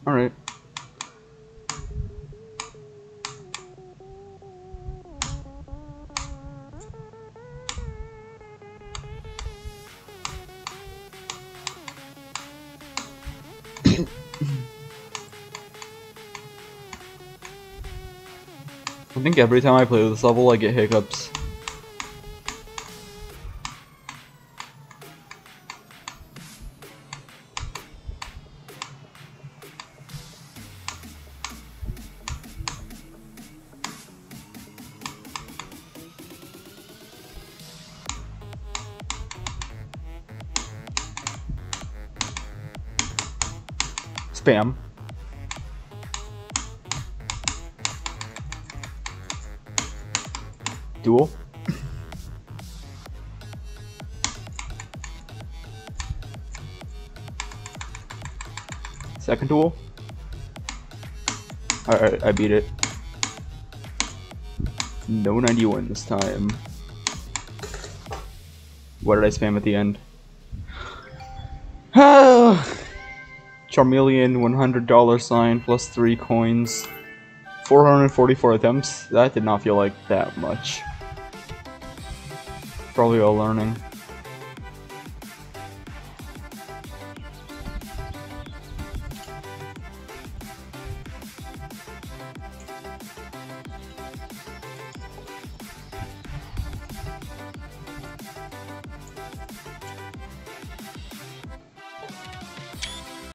Alright. I think every time I play this level, I get hiccups. Spam. Duel. Second duel. Alright, I beat it. No 91 this time. What did I spam at the end? Charmeleon $100 sign plus 3 coins. 444 attempts. That did not feel like that much. Probably all learning.